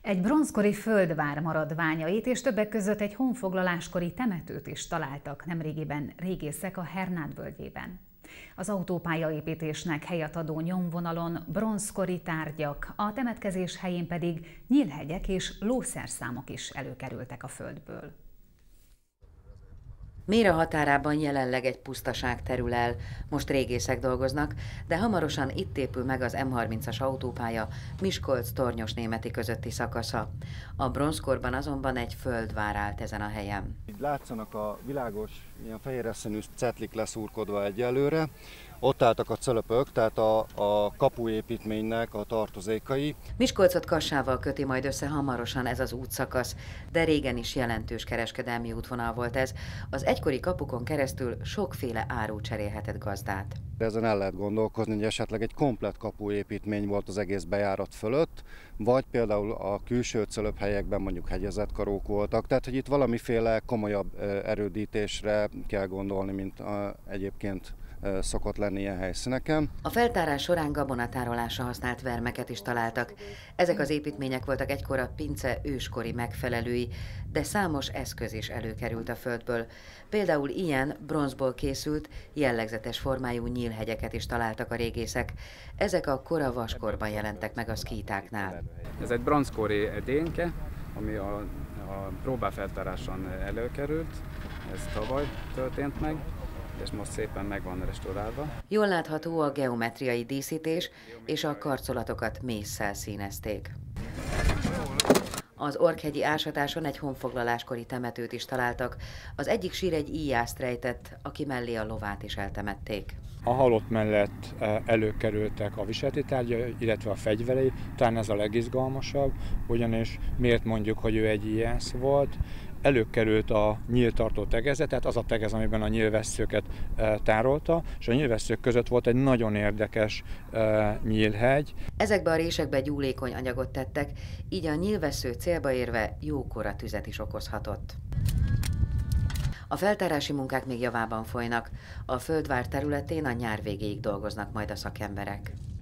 Egy bronzkori földvár maradványait és többek között egy honfoglaláskori temetőt is találtak nemrégiben régészek a Hernád völgyében. Az autópályaépítésnek helyet adó nyomvonalon bronzkori tárgyak, a temetkezés helyén pedig nyílhegyek és lószerszámok is előkerültek a földből. Méra határában jelenleg egy pusztaság terül el, most régészek dolgoznak, de hamarosan itt épül meg az M30-as autópálya Miskolc-Tornyosnémeti közötti szakasza. A bronzkorban azonban egy földvár állt ezen a helyen. Így látszanak a világos, ilyen fehéres színű cetlik leszurkodva egyelőre. Ott álltak a cölöpök, tehát a kapuépítménynek a tartozékai. Miskolcot Kassával köti majd össze hamarosan ez az útszakasz, de régen is jelentős kereskedelmi útvonal volt ez. Az egykori kapukon keresztül sokféle áru cserélhetett gazdát. Ezen el lehet gondolkozni, hogy esetleg egy komplett kapuépítmény volt az egész bejárat fölött, vagy például a külső cölöphelyekben mondjuk hegyezett karók voltak, tehát hogy itt valamiféle komolyabb erődítésre kell gondolni, mint egyébként szokott lenni ilyen helyszíneken. A feltárás során gabonatárolásra használt vermeket is találtak. Ezek az építmények voltak egykor a pince őskori megfelelői, de számos eszköz is előkerült a földből. Például ilyen bronzból készült, jellegzetes formájú nyílhegyeket is találtak a régészek. Ezek a kora vaskorban jelentek meg a szkítáknál. Ez egy bronzkori edényke, ami a próbálfeltáráson előkerült. Ez tavaly történt meg, és most szépen meg van restaurálva. Jól látható a geometriai díszítés, és a karcolatokat mésszel színezték. Az Orkhegyi ásatáson egy honfoglaláskori temetőt is találtak. Az egyik sír egy íjászt rejtett, aki mellé a lovát is eltemették. A halott mellett előkerültek a viseleti tárgyai, illetve a fegyverei, talán ez a legizgalmasabb, ugyanis miért mondjuk, hogy ő egy íjász volt. Előkerült a nyíltartó tegeze, tehát az a tegez, amiben a nyílvesszőket tárolta, és a nyílvesszők között volt egy nagyon érdekes nyílhegy. Ezekbe a résekbe gyúlékony anyagot tettek, így a nyílvessző célba érve jókora tüzet is okozhatott. A feltárási munkák még javában folynak. A földvár területén a nyár végéig dolgoznak majd a szakemberek.